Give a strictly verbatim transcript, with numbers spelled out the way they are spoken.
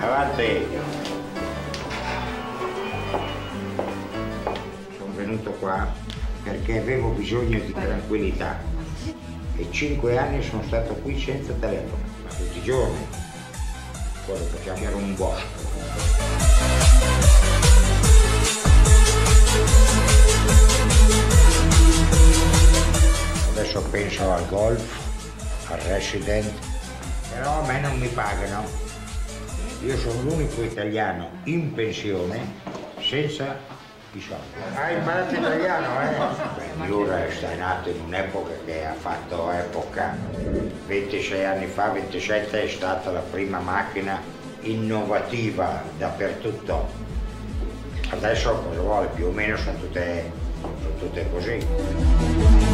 Avanti. Sono venuto qua perché avevo bisogno di tranquillità e cinque anni sono stato qui senza telefono, ma tutti i giorni. Quello che chiamano un bosco. Adesso penso al golf, al resident, però a me non mi pagano. Io sono l'unico italiano in pensione senza i soldi. Hai imparato italiano, eh? Beh, Miura è nato in un'epoca che ha fatto epoca. ventisei anni fa, ventisette, è stata la prima macchina innovativa dappertutto. Adesso cosa vuole? Più o meno sono tutte, sono tutte così.